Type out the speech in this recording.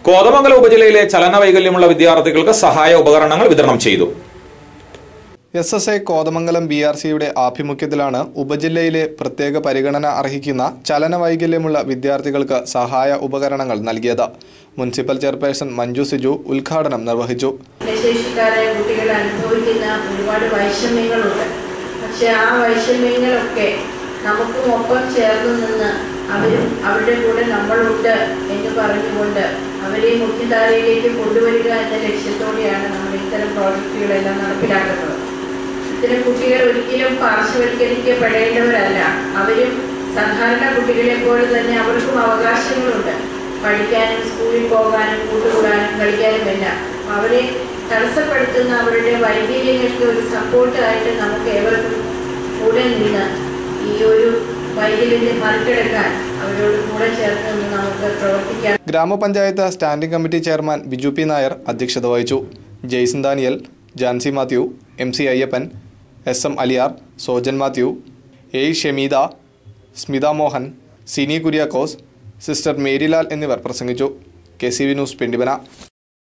കോതമംഗലം ഉപജില്ലയിലെ ചലനവൈകല്യമുള്ള വിദ്യാർത്ഥികൾക്ക് സഹായ ഉപകരണങ്ങൾ വിതരണം ചെയ്തു. SSA കോതമംഗലം BRCയുടെ ആഭിമുഖ്യത്തിലാണ് ഉപജില്ലയിലെ പ്രത്യേക പരിഗണന അർഹിക്കുന്ന ചലനവൈകല്യമുള്ള വിദ്യാർത്ഥികൾക്ക് സഹായ ഉപകരണങ്ങൾ നൽകിയത്. മുനിസിപ്പൽ ചെയർപേഴ്സൺ മഞ്ജു സിജു ഉദ്ഘാടനം നിർവഹിച്ചു. ഭിന്നശേഷിക്കാരായ കുട്ടികൾ അനുഭവിക്കുന്ന ഒരുപാട് വൈഷമ്യങ്ങളുണ്ട്. പക്ഷെ ആ വൈഷമ്യങ്ങളൊക്കെ നമുക്കും ഒപ്പം ചേർന്ന് നിന്ന് അവരും അവരുടെ കൂടെ നമ്മളുണ്ട് എന്ന് പറഞ്ഞുകൊണ്ട് അവരെ മുഖ്യധാരയിലേക്ക് കൊണ്ടുവരിക എന്ന ലക്ഷ്യത്തോടെയാണ് നമ്മൾ ഇത്തരം പ്രോജക്റ്റുകളെല്ലാം നടപ്പിലാക്കുന്നത്. ഇത്തരം കുട്ടികൾ ഒരിക്കലും പാർശ്വവൽക്കരിക്കപ്പെടേണ്ടവരല്ല. അവരും സാധാരണ കുട്ടികളെ പോലെ തന്നെ അവർക്കും അവകാശങ്ങളുണ്ട്. പഠിക്കാനും സ്കൂളിൽ പോകാനും കൂട്ടുകൂടാനും കളിക്കാനും എല്ലാം. അവരെ തടസ്സപ്പെടുത്തുന്ന അവരുടെ വൈകല്യങ്ങൾക്ക് ഒരു സപ്പോർട്ടായിട്ട് നമുക്ക് ഏവർക്കും കൂടെ നിന്ന് ഈ ഒരു വൈകല്യത്തെ മറികടക്കാൻ അവരോട് കൂടെ ചേർത്ത് നിന്ന് നമുക്ക് പ്രവർത്തിക്കാം. ഗ്രാമപഞ്ചായത്ത് standing committee chairman Biju P Nair അധ്യക്ഷത വഹിച്ചു. Jaison Daniel, Jancy Mathew, MC Ayyappan, SM Aliyar, Sojan Mathew, A Shameeda, Smitha Mohan, Sini Kuriakose, sister Marylal എന്നിവർ പ്രസംഗിച്ചു. KCV news പെണ്ടിമന.